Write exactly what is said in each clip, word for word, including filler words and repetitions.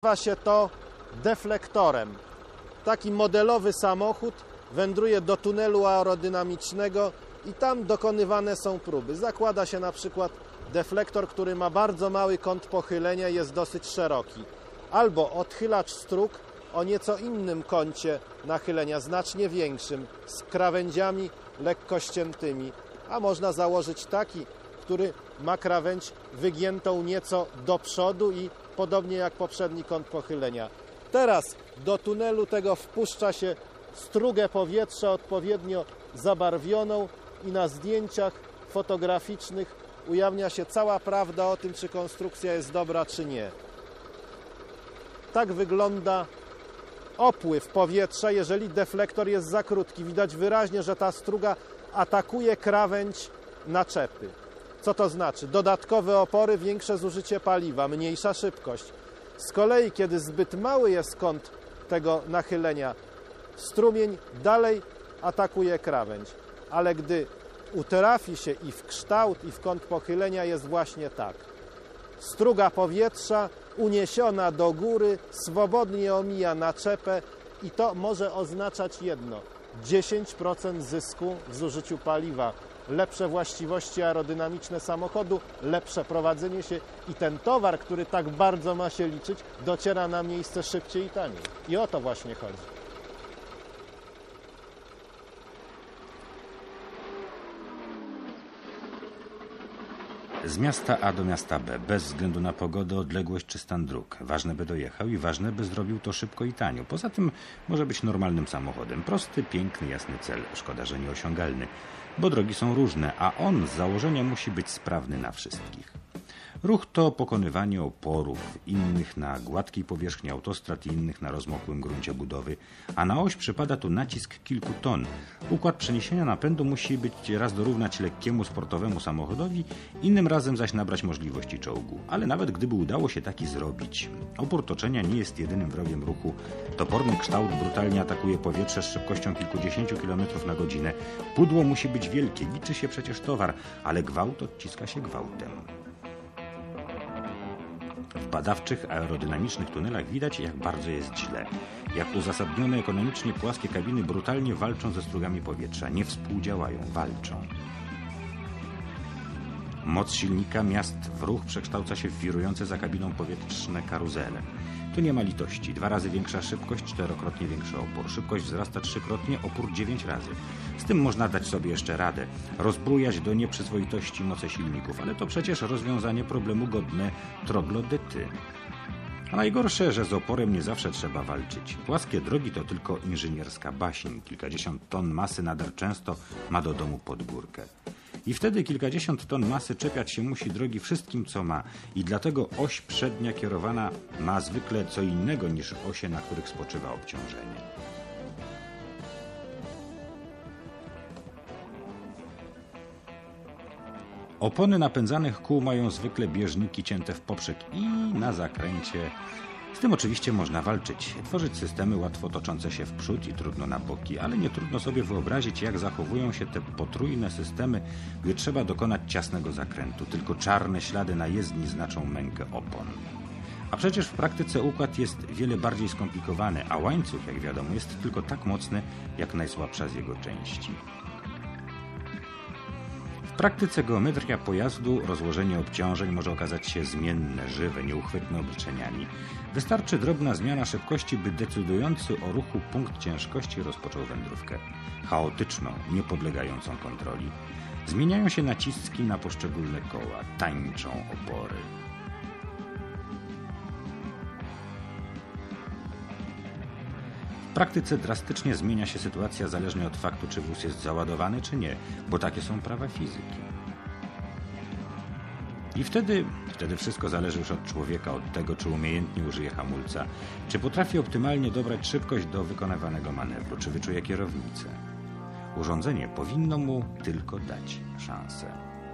Nazywa się to deflektorem. Taki modelowy samochód wędruje do tunelu aerodynamicznego i tam dokonywane są próby. Zakłada się na przykład deflektor, który ma bardzo mały kąt pochylenia, jest dosyć szeroki. Albo odchylacz strug o nieco innym kącie nachylenia, znacznie większym, z krawędziami lekko ściętymi. A można założyć taki, który ma krawędź wygiętą nieco do przodu i podobnie jak poprzedni kąt pochylenia. Teraz do tunelu tego wpuszcza się strugę powietrza odpowiednio zabarwioną i na zdjęciach fotograficznych ujawnia się cała prawda o tym, czy konstrukcja jest dobra, czy nie. Tak wygląda opływ powietrza, jeżeli deflektor jest za krótki. Widać wyraźnie, że ta struga atakuje krawędź naczepy. Co to znaczy? Dodatkowe opory, większe zużycie paliwa, mniejsza szybkość. Z kolei, kiedy zbyt mały jest kąt tego nachylenia, strumień dalej atakuje krawędź. Ale gdy utrafi się i w kształt, i w kąt pochylenia, jest właśnie tak. Struga powietrza uniesiona do góry swobodnie omija naczepę i to może oznaczać jedno. dziesięć procent zysku w zużyciu paliwa, lepsze właściwości aerodynamiczne samochodu, lepsze prowadzenie się i ten towar, który tak bardzo ma się liczyć, dociera na miejsce szybciej i taniej. I o to właśnie chodzi. Z miasta A do miasta B, bez względu na pogodę, odległość czy stan dróg. Ważne, by dojechał i ważne, by zrobił to szybko i tanio. Poza tym może być normalnym samochodem. Prosty, piękny, jasny cel. Szkoda, że nieosiągalny, bo drogi są różne, a on z założenia musi być sprawny na wszystkich. Ruch to pokonywanie oporów, innych na gładkiej powierzchni autostrad i innych na rozmokłym gruncie budowy, a na oś przypada tu nacisk kilku ton. Układ przeniesienia napędu musi być raz dorównać lekkiemu sportowemu samochodowi, innym razem zaś nabrać możliwości czołgu. Ale nawet gdyby udało się taki zrobić, opór toczenia nie jest jedynym wrogiem ruchu. Toporny kształt brutalnie atakuje powietrze z szybkością kilkudziesięciu kilometrów na godzinę. Pudło musi być wielkie, liczy się przecież towar, ale gwałt odciska się gwałtem. W badawczych, aerodynamicznych tunelach widać, jak bardzo jest źle. Jak uzasadnione ekonomicznie płaskie kabiny brutalnie walczą ze strugami powietrza. Nie współdziałają, walczą. Moc silnika miast w ruch przekształca się w wirujące za kabiną powietrzne karuzele. Tu nie ma litości. Dwa razy większa szybkość, czterokrotnie większy opór. Szybkość wzrasta trzykrotnie, opór dziewięć razy. Z tym można dać sobie jeszcze radę. Rozbrujać do nieprzyzwoitości moce silników, ale to przecież rozwiązanie problemu godne troglodety. A najgorsze, że z oporem nie zawsze trzeba walczyć. Płaskie drogi to tylko inżynierska baśń. Kilkadziesiąt ton masy nader często ma do domu pod górkę. I wtedy kilkadziesiąt ton masy czepiać się musi drogi wszystkim, co ma. I dlatego oś przednia kierowana ma zwykle co innego niż osie, na których spoczywa obciążenie. Opony napędzanych kół mają zwykle bieżniki cięte w poprzek i na zakręcie. Z tym oczywiście można walczyć, tworzyć systemy łatwo toczące się w przód i trudno na boki, ale nie trudno sobie wyobrazić, jak zachowują się te potrójne systemy, gdy trzeba dokonać ciasnego zakrętu. Tylko czarne ślady na jezdni znaczą mękę opon. A przecież w praktyce układ jest wiele bardziej skomplikowany, a łańcuch, jak wiadomo, jest tylko tak mocny, jak najsłabsza z jego części. W praktyce geometria pojazdu, rozłożenie obciążeń może okazać się zmienne, żywe, nieuchwytne obliczeniami. Wystarczy drobna zmiana szybkości, by decydujący o ruchu punkt ciężkości rozpoczął wędrówkę. Chaotyczną, niepodlegającą kontroli. Zmieniają się naciski na poszczególne koła, tańczą opory. W praktyce drastycznie zmienia się sytuacja zależnie od faktu, czy wóz jest załadowany, czy nie, bo takie są prawa fizyki. I wtedy, wtedy wszystko zależy już od człowieka, od tego, czy umiejętnie użyje hamulca, czy potrafi optymalnie dobrać szybkość do wykonywanego manewru, czy wyczuje kierownicę. Urządzenie powinno mu tylko dać szansę.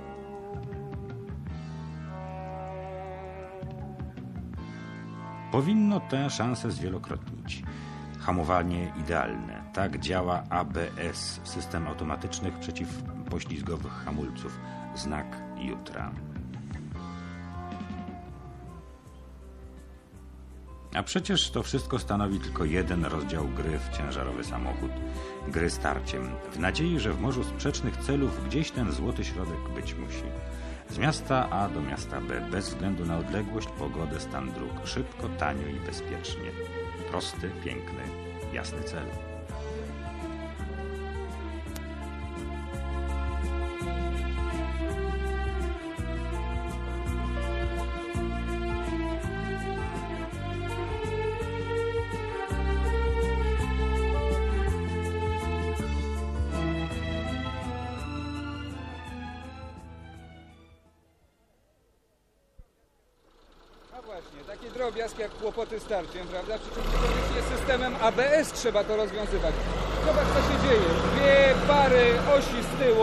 Powinno tę szansę zwielokrotnić. Hamowanie idealne. Tak działa A B S, system automatycznych przeciwpoślizgowych hamulców. Znak jutra. A przecież to wszystko stanowi tylko jeden rozdział gry w ciężarowy samochód. Gry starciem, w nadziei, że w morzu sprzecznych celów gdzieś ten złoty środek być musi. Z miasta A do miasta B, bez względu na odległość, pogodę, stan dróg. Szybko, tanio i bezpiecznie. Prosty, piękny, jasny cel. Właśnie, taki drobiazg jak kłopoty starciem, prawda? Przy czym jest systemem A B S, trzeba to rozwiązywać. Zobacz, co się dzieje. Dwie pary osi z tyłu.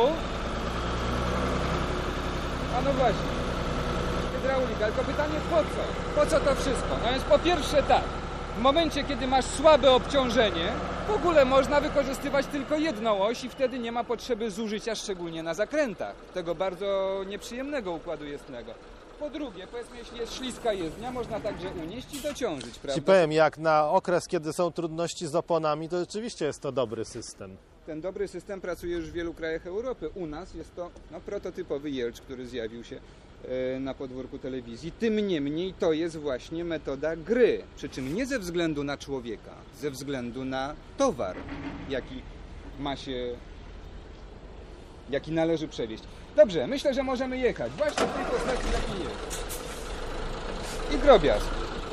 A no właśnie. Hydraulika. Tylko pytanie, po co? Po co to wszystko? No więc po pierwsze tak. W momencie, kiedy masz słabe obciążenie, w ogóle można wykorzystywać tylko jedną oś i wtedy nie ma potrzeby zużycia, szczególnie na zakrętach, tego bardzo nieprzyjemnego układu jezdnego. Po drugie, powiedzmy, jeśli jest śliska jezdnia, można także unieść i dociążyć, Ci prawda? powiem, jak na okres, kiedy są trudności z oponami, to rzeczywiście jest to dobry system. Ten dobry system pracuje już w wielu krajach Europy. U nas jest to no, prototypowy Jelcz, który zjawił się e, na podwórku telewizji. Tym niemniej to jest właśnie metoda gry. Przy czym nie ze względu na człowieka, ze względu na towar, jaki ma się, jaki należy przewieźć. Dobrze, myślę, że możemy jechać. Właśnie w tej postaci, jaki jest. I drobiazg.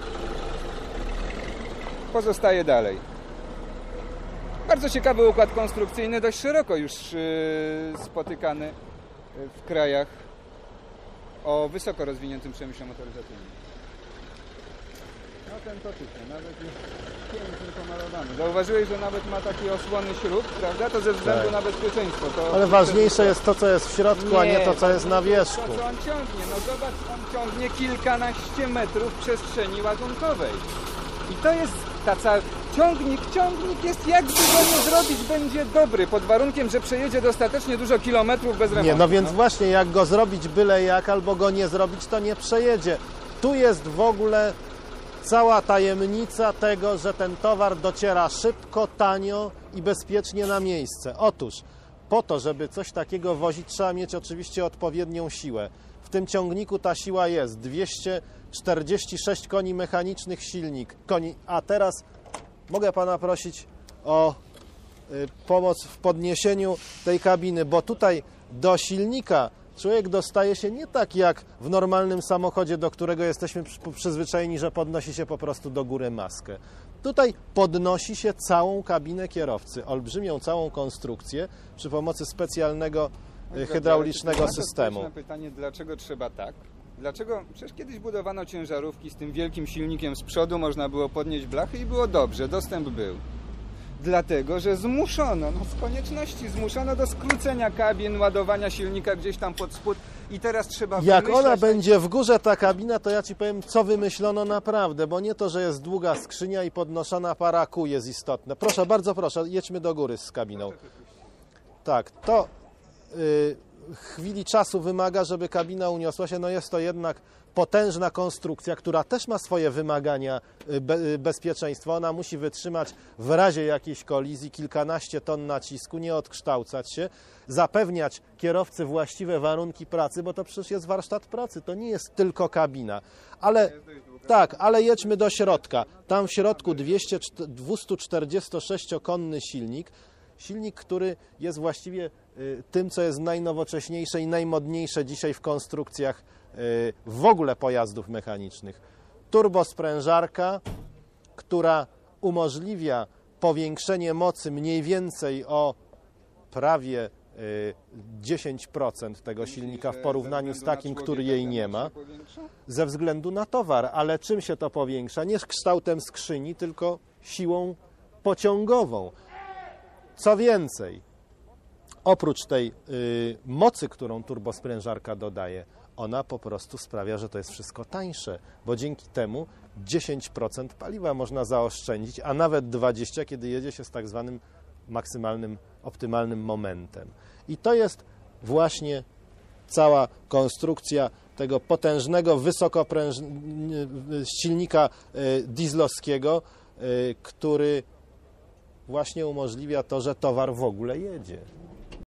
Pozostaje dalej. Bardzo ciekawy układ konstrukcyjny, dość szeroko już yy, spotykany w krajach o wysoko rozwiniętym przemyśle motoryzacyjnym. No ten to typie, nawet jest pięknie pomalowany. Zauważyłeś, że nawet ma takie osłony śrub, prawda? To ze względu Tak. na bezpieczeństwo. To Ale ważniejsze jest to, co jest w środku, a nie to, co jest na wierzchu. To, co on ciągnie. No zobacz, on ciągnie kilkanaście metrów przestrzeni ładunkowej. I to jest ta cała... Ciągnik, ciągnik jest, jakby go nie zrobić, będzie dobry, pod warunkiem, że przejedzie dostatecznie dużo kilometrów bez remontu. Nie, no więc właśnie, jak go zrobić byle jak, albo go nie zrobić, to nie przejedzie. Tu jest w ogóle cała tajemnica tego, że ten towar dociera szybko, tanio i bezpiecznie na miejsce. Otóż, po to, żeby coś takiego wozić, trzeba mieć oczywiście odpowiednią siłę. W tym ciągniku ta siła jest dwieście czterdzieści sześć koni mechanicznych, silnik. Koni. A teraz mogę Pana prosić o y, pomoc w podniesieniu tej kabiny, bo tutaj do silnika człowiek dostaje się nie tak jak w normalnym samochodzie, do którego jesteśmy przyzwyczajeni, że podnosi się po prostu do góry maskę. Tutaj podnosi się całą kabinę kierowcy, olbrzymią całą konstrukcję przy pomocy specjalnego y, hydraulicznego systemu. Na pytanie, dlaczego trzeba tak? Dlaczego? Przecież kiedyś budowano ciężarówki z tym wielkim silnikiem z przodu, można było podnieść blachy i było dobrze, dostęp był. Dlatego, że zmuszono, no z konieczności zmuszono do skrócenia kabin, ładowania silnika gdzieś tam pod spód i teraz trzeba Jak wymyślać... ona będzie w górze, ta kabina, to ja Ci powiem, co wymyślono naprawdę, bo nie to, że jest długa skrzynia i podnoszona para kół jest istotne. Proszę, bardzo proszę, jedźmy do góry z kabiną. Tak, to y, chwili czasu wymaga, żeby kabina uniosła się, no jest to jednak potężna konstrukcja, która też ma swoje wymagania be, bezpieczeństwa. Ona musi wytrzymać w razie jakiejś kolizji kilkanaście ton nacisku, nie odkształcać się, zapewniać kierowcy właściwe warunki pracy, bo to przecież jest warsztat pracy, to nie jest tylko kabina. Ale tak, ale jedźmy do środka. Tam w środku dwiestoczterdziestosześciokonny silnik, silnik, który jest właściwie tym, co jest najnowocześniejsze i najmodniejsze dzisiaj w konstrukcjach w ogóle pojazdów mechanicznych. Turbosprężarka, która umożliwia powiększenie mocy mniej więcej o prawie dziesięć procent tego silnika w porównaniu z takim, który jej nie ma, ze względu na towar. Ale czym się to powiększa? Nie kształtem skrzyni, tylko siłą pociągową. Co więcej, oprócz tej y, mocy, którą turbosprężarka dodaje, ona po prostu sprawia, że to jest wszystko tańsze, bo dzięki temu dziesięć procent paliwa można zaoszczędzić, a nawet dwadzieścia procent, kiedy jedzie się z tak zwanym maksymalnym, optymalnym momentem. I to jest właśnie cała konstrukcja tego potężnego, wysokoprężnego silnika dieslowskiego, który właśnie umożliwia to, że towar w ogóle jedzie.